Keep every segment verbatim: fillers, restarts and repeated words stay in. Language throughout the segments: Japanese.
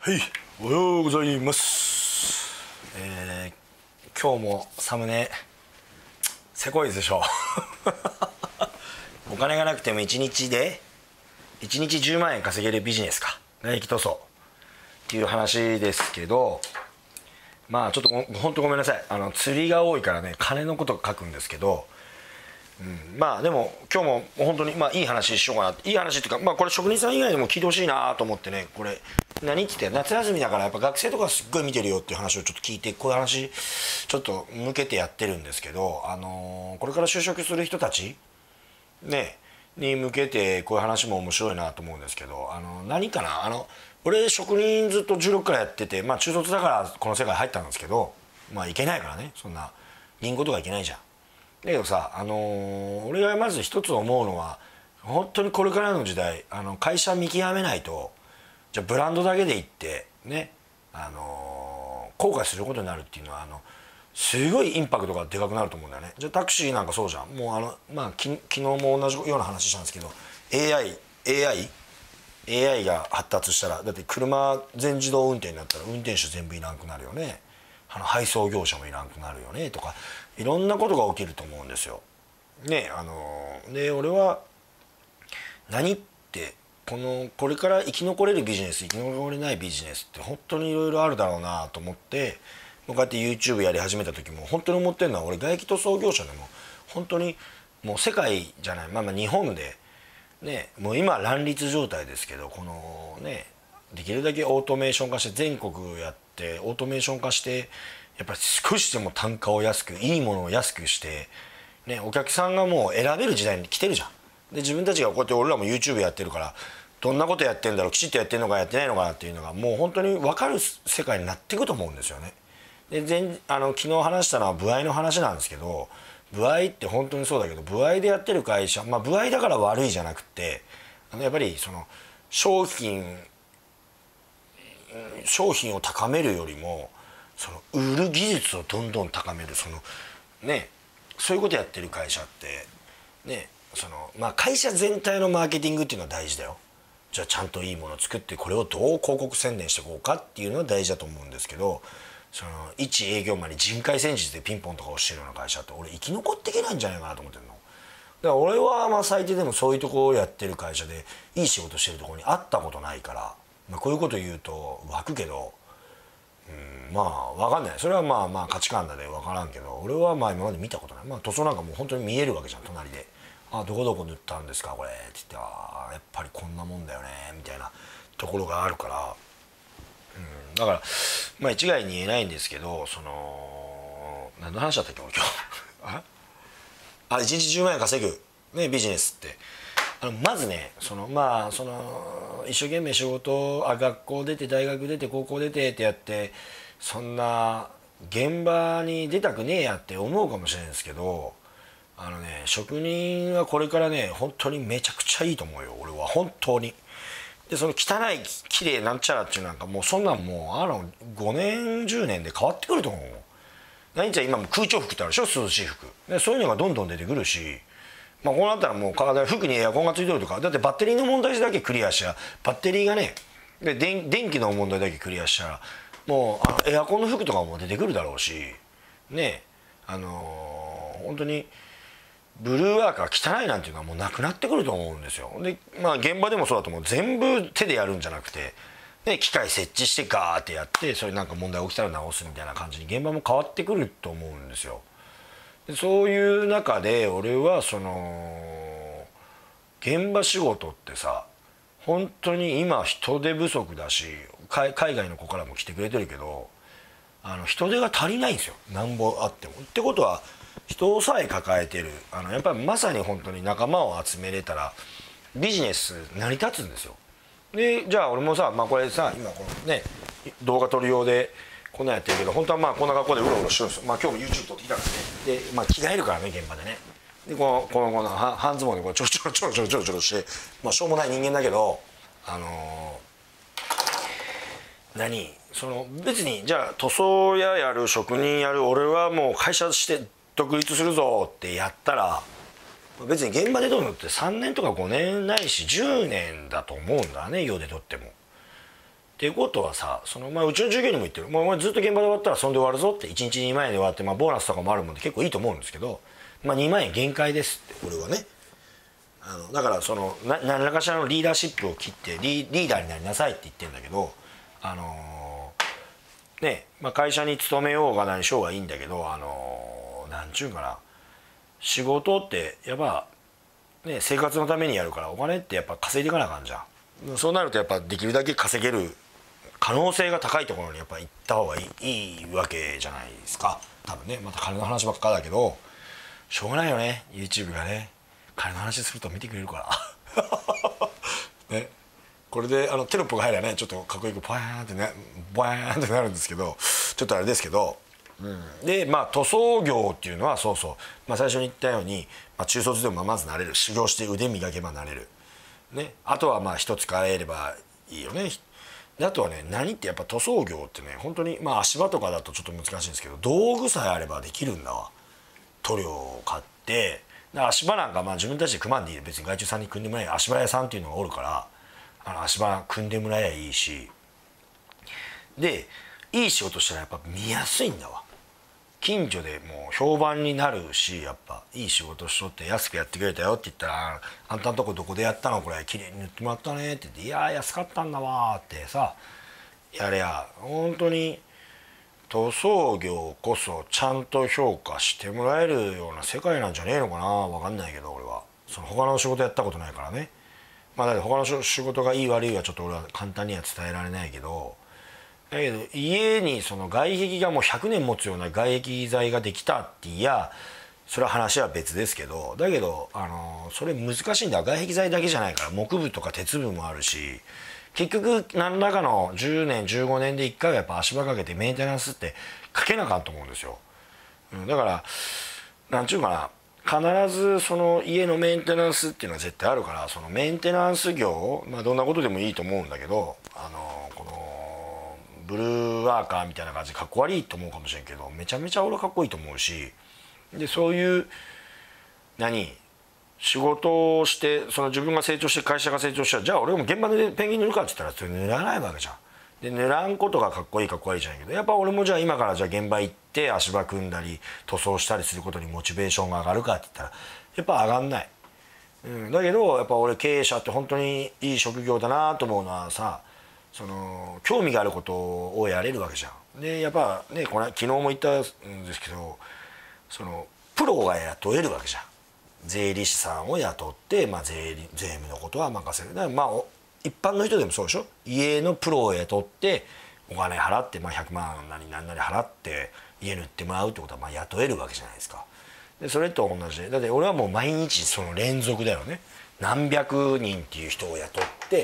はい、おはようございます。えー、今日もサムネせこいでしょお金がなくてもいちにちでいちにちじゅうまんえん稼げるビジネスか外壁塗装っていう話ですけど、まあちょっとほんとごめんなさい、あの釣りが多いからね金のこと書くんですけど、うん、まあでも今日も本当にまあいい話しようかな、いい話っていうか、まあこれ職人さん以外でも聞いてほしいなと思ってね、これ何って言って夏休みだからやっぱ学生とかすっごい見てるよっていう話をちょっと聞いて、こういう話ちょっと向けてやってるんですけど、あのー、これから就職する人たちねに向けてこういう話も面白いなと思うんですけど、あの何かな、あの俺職人ずっとじゅうろくからやってて、まあ中卒だからこの世界入ったんですけど、まあいけないからね、そんなリンゴとかいけないじゃん。だけどさ、あのー、俺がまず一つ思うのは、本当にこれからの時代、あの会社見極めないと、じゃあブランドだけでいってね、あのー、後悔することになるっていうのは、あのすごいインパクトがでかくなると思うんだよね。じゃあタクシーなんかそうじゃん。もうあのまあき昨日も同じような話したんですけど、 エーアイ エーアイ エーアイ が発達したら、だって車全自動運転になったら運転手全部いなくなるよね、あの配送業者もいなくなるよねとか、いろんなことが起きると思うんですよ。ね、あので俺は何ってこのこれから生き残れるビジネス、生き残れないビジネスって本当にいろいろあるだろうなと思って、こうやって YouTube やり始めた時も本当に思ってるのは、俺外気塗装業者でも本当にもう世界じゃない、まあまあ日本でね、もう今乱立状態ですけど、このねできるだけオートメーション化して全国やってオートメーション化して、やっぱり少しでも単価を安く、いいものを安くして、ね、お客さんがもう選べる時代に来てるじゃん。で自分たちがこうやって俺らも YouTube やってるから、どんなことやってんだろう、きちっとやってんのかやってないのかなっていうのがもう本当に分かる世界になっていくと思うんですよね。で前あの昨日話したのは歩合の話なんですけど、歩合って本当にそうだけど、歩合でやってる会社、まあ歩合だから悪いじゃなくて、あのやっぱりその商品商品を高めるよりも、その売る技術をどんどん高める、そのねそういうことやってる会社ってね、そのまあ会社全体のマーケティングっていうのは大事だよ。じゃあちゃんといいものを作って、これをどう広告宣伝していこうかっていうのは大事だと思うんですけど、その一営業マンに人海戦術でピンポンとかをしてるような会社って俺生き残っていけないんじゃないかなと思ってるの。だから俺はまあ最低でもそういうとこをやってる会社でいい仕事してるところに会ったことないから、まあ、こういうこと言うと湧くけど、うん、まあ分かんない、それはまあまあ価値観だで分からんけど、俺はまあ今まで見たことない。まあ塗装なんかもう本当に見えるわけじゃん、隣で「あどこどこ塗ったんですかこれ」って言って「あやっぱりこんなもんだよね」みたいなところがあるから、うん、だからまあ一概に言えないんですけど、その何の話だったっけ俺今日ああいちにちじゅうまんえん稼ぐ、ね、ビジネスってあのまずね、そのまあその一生懸命仕事、あ学校出て大学出て高校出てってやって、そんな現場に出たくねえやって思うかもしれないんですけど、あのね職人はこれからね本当にめちゃくちゃいいと思うよ、俺は本当に。でその汚い綺麗なんちゃらっていうなんかもうそんなんもうあのごねんじゅうねんで変わってくると思う。何じゃ今も空調服ってあるでしょ、涼しい服で、そういうのがどんどん出てくるし、まあこうなったらもう体服にエアコンがついてるとか、だってバッテリーの問題だけクリアしちゃ、バッテリーがねで 電, 電気の問題だけクリアしちゃら、もうあのエアコンの服とかも出てくるだろうしね、あのー、本当にブルーワーカー汚いなんていうのはもうなくなってくると思うんですよ。でまあ現場でもそうだと思う。全部手でやるんじゃなくて、ね、機械設置してガーってやって、それなんか問題起きたら直すみたいな感じに現場も変わってくると思うんですよ。でそういう中で俺はその現場仕事ってさ、本当に今人手不足だし、海外の子からも来てくれてるけど、あの人手が足りないんですよ、なんぼあっても。ってことは人さえ抱えてる、あのやっぱりまさに本当に仲間を集めれたらビジネス成り立つんですよ。でじゃあ俺もさ、まあこれさ今このね動画撮る用でこんなんやってるけど、本当はまあこんな格好でうろうろしてるんですよ。まあ今日も YouTube 撮ってきたからね。でまあ着替えるからね現場でね。でこのこのこの半ズボンでこうちょろちょろちょろちょろちょろちょろして、まあしょうもない人間だけど、あのー、何その別にじゃあ塗装屋やる職人やる俺はもう会社して独立するぞってやったら、別に現場で撮るのってさんねんとかごねんないしじゅうねんだと思うんだね、世で撮っても。 っていうことはさ、そのまあうちの従業員にも言ってる、もうお前ずっと現場で終わったらそんで終わるぞって、いちにちにまん円で終わって、まあボーナスとかもあるもんで結構いいと思うんですけど、まあにまん円限界ですって、俺はね。あのだからそのな何らかしらのリーダーシップを切ってリリーダーになりなさいって言ってるんだけど、あのー、ね、まあ、会社に勤めようが何しようがいいんだけど、あのー、なんちゅうかな、仕事ってやっぱね生活のためにやるから、お金ってやっぱ稼いでいかなあかんじゃん。そうなるとやっぱできるだけ稼げる可能性が高いところにやっぱ行った方がいい、いいわけじゃないですか多分ね。また金の話ばっかだけどしょうがないよね、 YouTube がね。金の話すると見てくれるからね。これであのテロップが入ればねちょっとかっこよくポヤーンってねボヤーンってなるんですけど、ちょっとあれですけど、うん、でまあ塗装業っていうのはそうそう、まあ、最初に言ったように、まあ、中卒でもまずなれる、修行して腕磨けばなれる、ね、あとはまあ一つ変えればいいよね。であとはね、何ってやっぱ塗装業ってね本当にまあ足場とかだとちょっと難しいんですけど、道具さえあればできるんだわ。塗料を買って、足場なんかまあ自分たちで組まんでいい、別に外注さんに組んでもらえば、足場屋さんっていうのがおるから、あの足場組んでもらえばいいし、でいい仕事したらやっぱ見やすいんだわ。近所でもう評判になるし、やっぱいい仕事しとって安くやってくれたよって言ったら「あんたんとこどこでやったのこれ綺麗に塗ってもらったね」って言って「いや安かったんだわ」ってさやれや、本当に塗装業こそちゃんと評価してもらえるような世界なんじゃねえのかな。分かんないけど俺はその他の仕事やったことないからね。まあだって他の仕事がいい悪いはちょっと俺は簡単には伝えられないけど、だけど家にその外壁がもうひゃくねん持つような外壁材ができたっていやそれは話は別ですけど、だけどあのそれ難しいんだ。外壁材だけじゃないから木部とか鉄部もあるし、結局何らかのじゅうねんじゅうごねんでいっかいはやっぱ足場かけてメンテナンスってかけなあかんと思うんですよ。だからなんちゅうかな、必ずその家のメンテナンスっていうのは絶対あるから、そのメンテナンス業、まあどんなことでもいいと思うんだけど、あのこのブルーワーカーみたいな感じでかっこ悪いと思うかもしれんけど、めちゃめちゃ俺かっこいいと思うし、でそういう何仕事をしてその自分が成長して会社が成長したら、じゃあ俺も現場でペンギン塗るかって言ったらそれ塗らないわけじゃん。で塗らんことがかっこいいかっこ悪いじゃないけど、やっぱ俺もじゃあ今からじゃあ現場行って足場組んだり塗装したりすることにモチベーションが上がるかって言ったらやっぱ上がんない、うん、だけどやっぱ俺経営者って本当にいい職業だなと思うのはさ、その興味があることをやれるわけじゃん。でやっぱねこれ昨日も言ったんですけど、そのプロが雇えるわけじゃん。税理士さんを雇って、まあ、税理税務のことは任せる。だからまあ一般の人でもそうでしょ。家のプロを雇ってお金払って、まあ、ひゃくまんなり何なり払って家塗ってもらうってことはまあ雇えるわけじゃないですか。でそれと同じで、だって俺はもう毎日その連続だよね。何百人っていう人を雇って、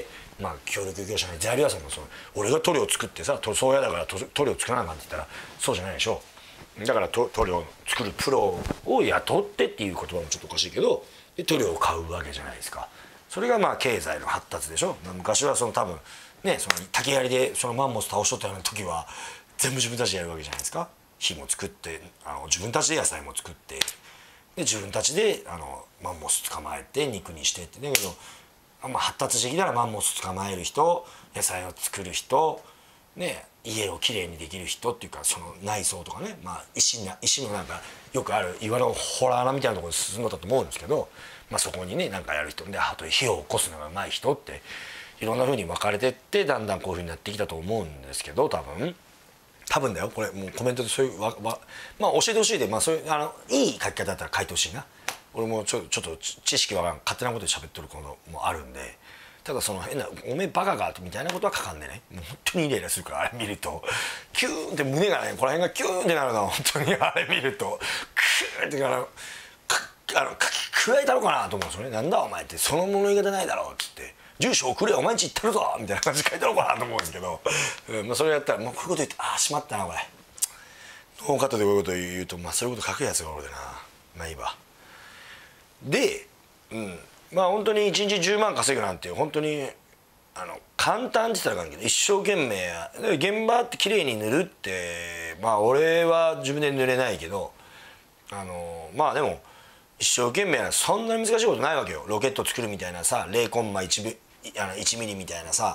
まあ、協力業者に材料屋さんもその俺が塗料作ってさ塗装屋だから塗料作らなあかんって言ったらそうじゃないでしょ。だから塗料を作るプロを雇ってっていう言葉もちょっとおかしいけど、で塗料を買うわけじゃないですか。それがまあ経済の発達でしょ。昔はその多分ねその竹槍でそのマンモス倒しとったような時は全部自分たちでやるわけじゃないですか。火も作ってあの自分たちで野菜も作ってで自分たちであのマンモス捕まえて肉にしてって。だけど、まあ、発達してきたらマンモス捕まえる人、野菜を作る人ね、家をきれいにできる人っていうかその内装とかね、まあ、石な石のなんかよくある岩のホラー穴みたいなところに進んだと思うんですけど、まあ、そこにねなんかやる人であと火を起こすのがうまい人っていろんな風に分かれてってだんだんこういう風になってきたと思うんですけど、多分多分だよこれもうコメントでそういうわわまあ教えてほしいで、まあ、そういうあのいい書き方だったら書いてほしいな。俺もちょちょっと知識は勝手なことで喋ってることもあるんで。ただその変な「おめえバカか」みたいなことは書かんでね、もう本当にイライラするからあれ見るとキューンって胸がねこの辺がキューンってなるの本当にあれ見るとクーンってからあの書き加えたのかなと思うんですよね。なんだお前ってその物言い方ないだろうっつって住所送れお前んち行ってるぞみたいな感じで書いたのかなと思うんですけど、うんまあ、それやったらもうこういうこと言ってああしまったなこれノーカットでこういうこと言うとまあそういうこと書くやつが俺でなまあいいわ。でうんまあ本当にいちにちじゅうまん稼ぐなんて本当にあの簡単って言ったらあかんけど一生懸命現場って綺麗に塗るってまあ俺は自分で塗れないけどあのまあでも一生懸命なそんなに難しいことないわけよ。ロケット作るみたいなさゼロコンマいちミリみたいなさ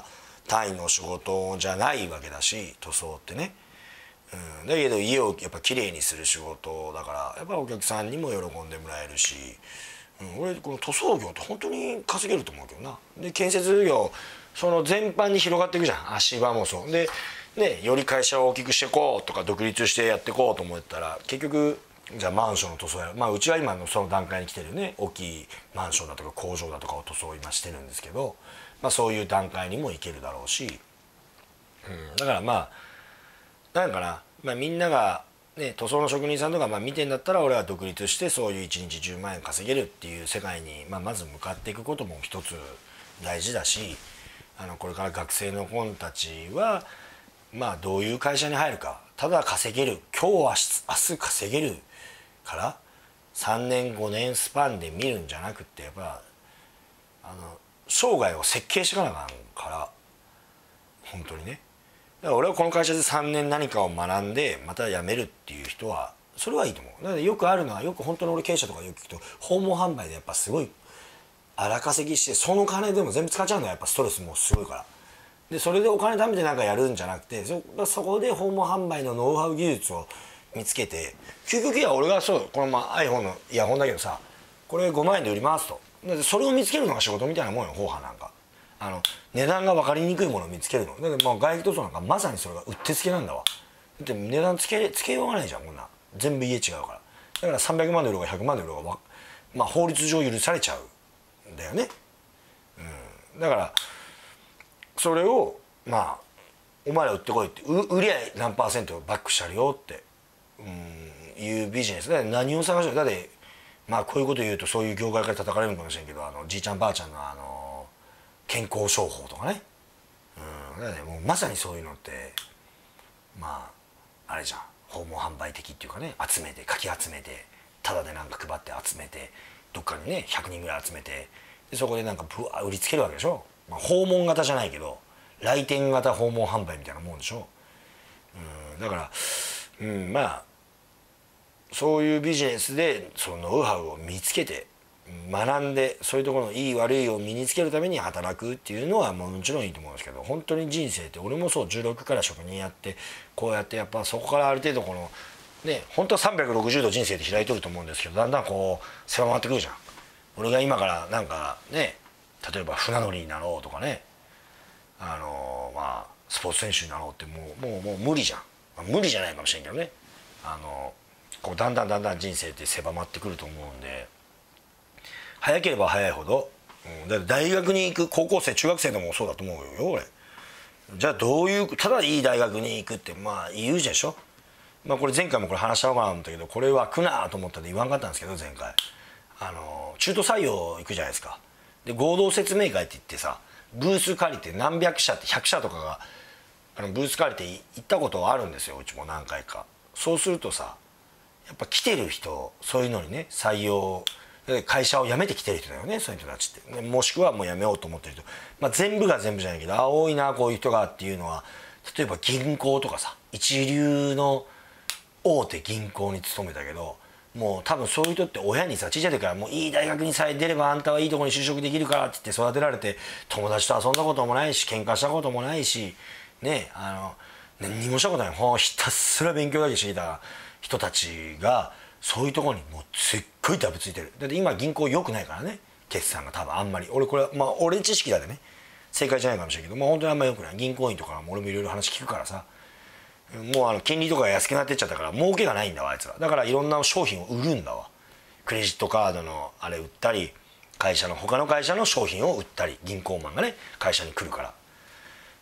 単位の仕事じゃないわけだし、塗装ってね、うん、だけど家をやっぱきれいにする仕事だからやっぱお客さんにも喜んでもらえるし、うん、俺この塗装業って本当に稼げると思うけどな。で建設業その全般に広がっていくじゃん。足場もそうでね、より会社を大きくしていこうとか独立してやっていこうと思ったら結局じゃあマンションの塗装やる、まあうちは今のその段階に来てるね、大きいマンションだとか工場だとかを塗装を今してるんですけど、まあそういう段階にもいけるだろうし、うん、だからまあなんかな、まあ、みんなが、ね、塗装の職人さんとかまあ見てんだったら俺は独立してそういういちにちじゅうまん円稼げるっていう世界に、まあ、まず向かっていくことも一つ大事だし、あのこれから学生の子たちはまあどういう会社に入るか、ただ稼げる今日は明日稼げるからさんねんごねんスパンで見るんじゃなくってやっぱあの生涯を設計していかなあかんから本当にね。だから俺はこの会社でさんねん何かを学んでまた辞めるっていう人はそれはいいと思う。だからよくあるのはよく本当の俺経営者とかよく聞くと訪問販売でやっぱすごい荒稼ぎしてその金でも全部使っちゃうんだよ。やっぱストレスもすごいから。でそれでお金貯めてなんかやるんじゃなくて そ, そこで訪問販売のノウハウ技術を見つけて究極は俺がそうこのまあ iPhone のイヤホンだけどさこれごまん円で売りますと。でそれを見つけるのが仕事みたいなもんよ。法派なんかあの値段が分かりにくいものを見つけるのだけど、まあ、外気塗装なんかまさにそれがうってつけなんだわ。だって値段つけつけようがないじゃんこんな全部家違うから。だからさんびゃくまんで売ろうがひゃくまんで売ろうが、まあ、法律上許されちゃうんだよね、うん、だからそれをまあお前ら売ってこいって売りゃ何パーセントバックしてあるよって、うん、いうビジネスで何を探してる。だってまあこういうこと言うとそういう業界から叩かれるかもしれんけどあのじいちゃんばあちゃんのあの健康商法とかね、うん、だからねもうまさにそういうのってまああれじゃん訪問販売的っていうかね集めてかき集めてタダでなんか配って集めてどっかにねひゃくにんぐらい集めてでそこでなんかぶわ売りつけるわけでしょ、まあ、訪問型じゃないけど来店型訪問販売みたいなもんでしょ、うん、だから、うん、まあそういうビジネスでそのノウハウを見つけて学んでそういうところのいい悪いを身につけるために働くっていうのはもちろんいいと思うんですけど本当に人生って俺もそうじゅうろくから職人やってこうやってやっぱそこからある程度このね本当はさんびゃくろくじゅうど人生で開いとると思うんですけどだんだんこう狭まってくるじゃん。俺が今からなんかね例えば船乗りになろうとかねあのまあスポーツ選手になろうってもうもうもう無理じゃん、まあ、無理じゃないかもしれんけどねあのこうだんだんだんだん人生って狭まってくると思うんで早ければ早いほど、うん、だ大学に行く高校生中学生でもそうだと思うよ俺。じゃあどういうただいい大学に行くってまあ言うでしょ。まあこれ前回もこれ話したのかなと思ったけどこれは来なと思ったんで言わんかったんですけど前回あの中途採用行くじゃないですか。で合同説明会って言ってさブース借りて何百社ってひゃく社とかがあのブース借りて行ったことあるんですようちも何回か。そうするとさやっぱ来てる人そういうのにね採用会社を辞めてきてる人だよねそういう人たちって、もしくはもう辞めようと思ってる人、まあ、全部が全部じゃないけどあ多いなこういう人がっていうのは例えば銀行とかさ一流の大手銀行に勤めたけどもう多分そういう人って親にさ小さい時からもういい大学にさえ出ればあんたはいいところに就職できるからって言って育てられて友達と遊んだこともないし喧嘩したこともないしねあの何にもしたことないほひたすら勉強だけしていた人たちがそういうところにもうすっごいダブついてる。だって今銀行良くないからね決算が多分あんまり俺これまあ俺知識だでね正解じゃないかもしれないけどもう本当にあんま良くない。銀行員とかも俺もいろいろ話聞くからさもうあの金利とかが安くなってっちゃったから儲けがないんだわあいつら。だからいろんな商品を売るんだわ。クレジットカードのあれ売ったり会社の他の会社の商品を売ったり銀行マンがね会社に来るから、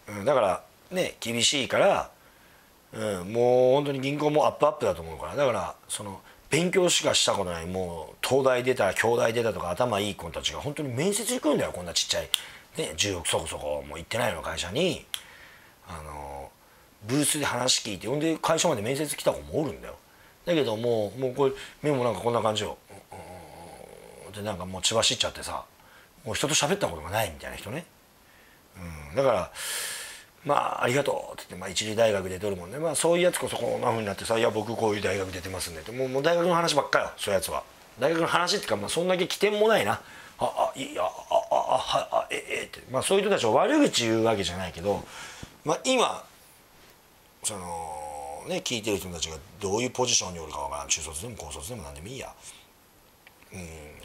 うん、だからね厳しいから、うん、もう本当に銀行もアップアップだと思うからだからその勉強しかしたことないもう東大出た京大出たとか頭いい子たちが本当に面接行くんだよこんなちっちゃい、ね、じゅうおくそこそこもう行ってないような会社にあのブースで話聞いてほんで会社まで面接来た子もおるんだよ。だけどもうもうこれ目もなんかこんな感じよでなんかもう血走っちゃってさもう人と喋ったことがないみたいな人ね、うん、だからまあありがとうって言って、まあ、一流大学出とるもんね、まあ、そういうやつこそこんなふうになってさ「いや僕こういう大学出てますんで」ってもうもう大学の話ばっかよそういうやつは。大学の話っていうか、まあ、そんだけ起点もないな「ああいやああはあええって、まあ、そういう人たちを悪口言うわけじゃないけど、まあ、今そのね聞いてる人たちがどういうポジションにおるかわからん、中卒でも高卒でも何でもいいや、うん、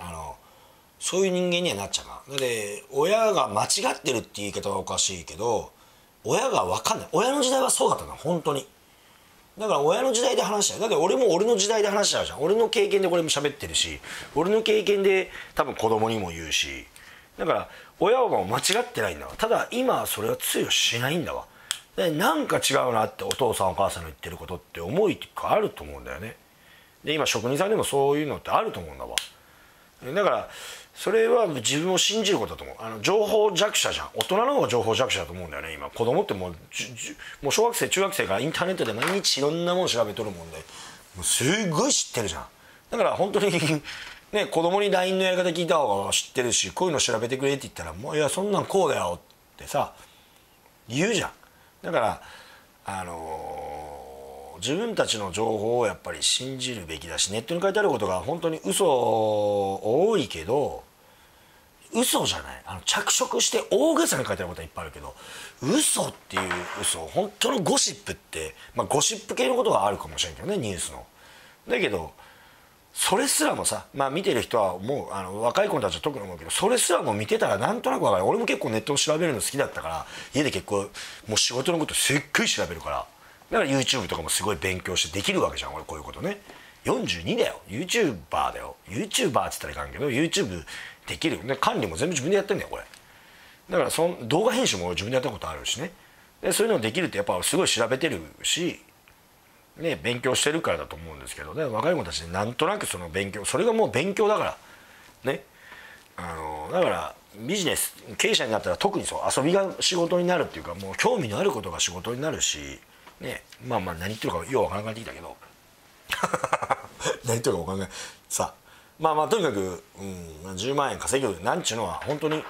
あのそういう人間にはなっちゃうな。だって親が間違ってるって言い方はおかしいけど、親が分かんない。親の時代はそうだったの本当に。だから親の時代で話しちゃう。だって俺も俺の時代で話しちゃうじゃん。俺の経験でこれも喋ってるし、俺の経験で多分子供にも言うし、だから親はもう間違ってないんだわ。ただ今はそれは通用しないんだわ。でなんか違うなってお父さんお母さんの言ってることって思いがあると思うんだよね。で今職人さんでもそういうのってあると思うんだわ。だからそれは自分を信じることだと思う。あの情報弱者じゃん。大人の方が情報弱者だと思うんだよね今。子供ってもうもう小学生中学生からインターネットで毎日いろんなもの調べとるもんで、もうすっごい知ってるじゃん。だから本当にね、子供に ライン のやり方聞いた方が知ってるし、こういうの調べてくれって言ったら、もういやそんなんこうだよってさ言うじゃん。だからあのー自分たちの情報をやっぱり信じるべきだし、ネットに書いてあることが本当に嘘多いけど、嘘じゃない、あの着色して大げさに書いてあることはいっぱいあるけど、嘘っていう嘘、本当のゴシップって、まあゴシップ系のことがあるかもしれんけどね、ニュースの。だけどそれすらもさ、まあ見てる人はもうあの若い子たちは特に思うけど、それすらも見てたらなんとなく分かる。俺も結構ネットを調べるの好きだったから、家で結構もう仕事のことすっごい調べるから、だから YouTube とかもすごい勉強してできるわけじゃん俺、こういうことね。よんじゅうにだよ、 YouTuber だよ。 YouTuber って言ったらいかんけど YouTube できるで、管理も全部自分でやってんだよこれ。だからその動画編集も自分でやったことあるしね。でそういうのできるってやっぱすごい調べてるしね、勉強してるからだと思うんですけどね。若い子たちでなんとなくその勉強、それがもう勉強だからね。あのだからビジネス経営者になったら特にそう、遊びが仕事になるっていうか、もう興味のあることが仕事になるしね。まあまあ何言ってるかようわからなくなってきたけど何言ってるかわからないさ。まあまあとにかく、うん、じゅうまんえん稼ぐなんちゅうのは本当に、うん、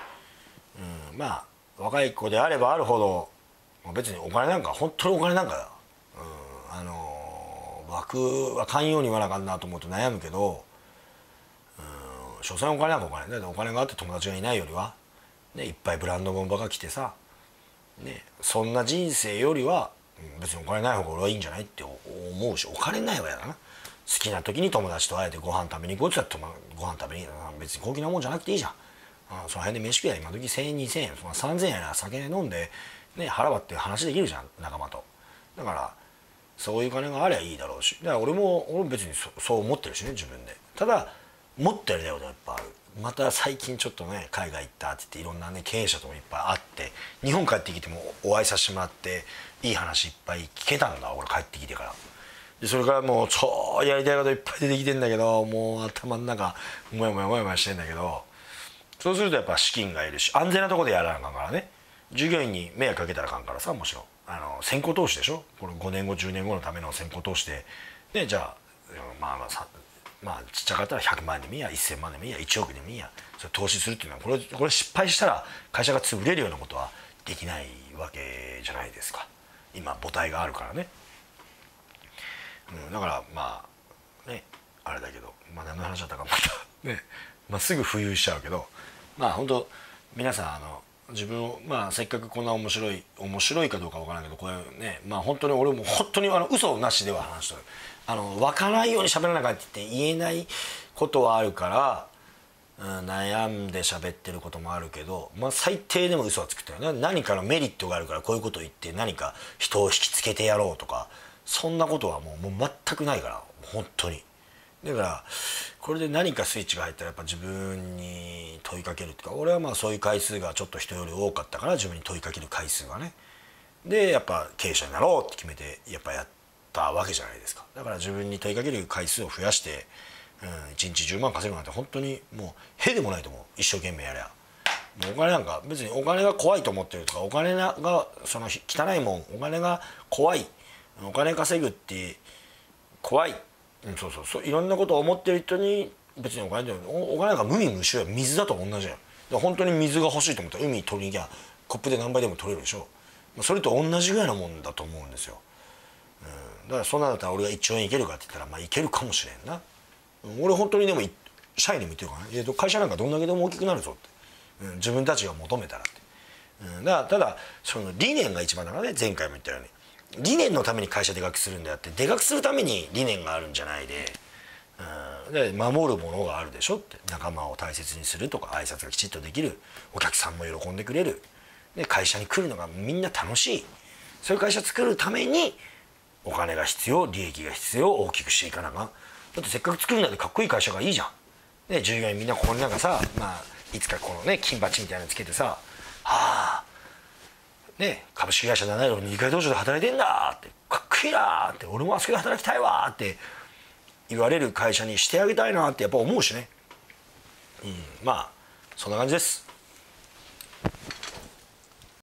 まあ若い子であればあるほど別にお金なんか本当にお金なんかだ、うん、あの僕は寛容に言わなあかんなと思うと悩むけど、うん、所詮お金なんかお金だって、お金があって友達がいないよりは、ね、いっぱいブランド物ばが来てさ、ね、そんな人生よりは別にお金ない方が俺はいいんじゃないって思うし、お金ないわやだな。好きな時に友達と会えてご飯食べに行こうって言ったらご飯食べに行くの別に高級なもんじゃなくていいじゃん。あその辺で飯食いや今時せんえんにせんえん、まあ、さんぜんえんやな酒飲んで、ね、腹割って話できるじゃん仲間と。だからそういう金がありゃいいだろうし、だから俺も俺も別に そ, そう思ってるしね自分で。ただもっとやりたいことがいっぱいある。また最近ちょっとね海外行ったって言っていろんなね経営者ともいっぱい会って、日本帰ってきてもお会いさせてもらっていい話いっぱい聞けたんだ俺帰ってきてから。でそれからもう超やりたいこといっぱい出てきてんだけど、もう頭の中もやもやもやもやしてんだけど、そうするとやっぱ資金がいるし安全なところでやらなあかんからね。従業員に迷惑かけたらあかんからさ、もちろんあの先行投資でしょ。これごねんごじゅうねんごのための先行投資で、でじゃあまあまあさまあちっちゃかったらひゃくまんでもいいや、せんまんでもいいや、いちおくでもいいや、それ投資するっていうのはこれこれ失敗したら会社が潰れるようなことはできないわけじゃないですか今母体があるからね。うん、だからまあねあれだけど、まあ何の話だったかまたね、まあ、すぐ浮遊しちゃうけど、まあ本当皆さんあの自分をまあせっかくこんな面白い面白いかどうかわからないけど、これねまあ本当に俺も本当にあの嘘なしでは話してる。あの分からないように喋らなきゃって言って言えないことはあるから、うん、悩んで喋ってることもあるけど、まあ最低でも嘘はつくってよね。何かのメリットがあるからこういうことを言って何か人を引きつけてやろうとか、そんなことはもう、もう全くないから本当に。だからこれで何かスイッチが入ったらやっぱ自分に問いかけるっていうか、俺はまあそういう回数がちょっと人より多かったから自分に問いかける回数がね。でやっぱ経営者になろうって決めてやっぱやったわけじゃないですか。だから自分に問いかける回数を増やして、うん、いちにちじゅうまん稼ぐなんて本当にもうへでもないと思う。一生懸命やりゃもうお金なんか別にお金が怖いと思ってるとか、お金がその汚いもん、お金が怖い、お金稼ぐって怖い、うん、そうそうそう、いろんなことを思ってる人に別にお金でお金なんか無味無臭や水だと同じやん。だ本当に水が欲しいと思ったら海取りに行きゃコップで何杯でも取れるでしょ。それと同じぐらいのもんだと思うんですよ。うん、だからそんなんだったら俺がいっちょうえんいけるかって言ったらまあいけるかもしれんな。俺本当にでも社員にも言ってるからね、会社なんかどんだけでも大きくなるぞって。 うん、自分たちが求めたらって、うん、だからただその理念が一番だからね。前回も言ったように理念のために会社でかくするんであって、でかくするために理念があるんじゃないで、うん、で守るものがあるでしょって。仲間を大切にするとか、挨拶がきちっとできる、お客さんも喜んでくれる、で会社に来るのがみんな楽しい、そういう会社作るためにお金が必要、利益が必要、大きくしていかなが。だってせっかく作るんだってかっこいい会社がいいじゃん。で従業員みんなここになんかさ、まあいつかこのね金バッジみたいなのつけてさ、はあね、株式会社ななじゅうろくにかい道場で働いてんだって、かっこいいなって、俺もあそこで働きたいわって言われる会社にしてあげたいなってやっぱ思うしね。うん、まあそんな感じです。